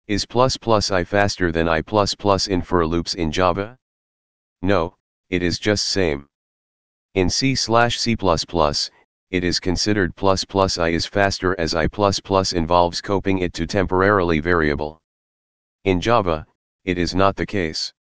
Is ++i faster than I++ in for loops in Java? No, it is just same. In C/C++, it is considered ++i is faster as I++ involves copying it to temporarily variable. In Java, it is not the case.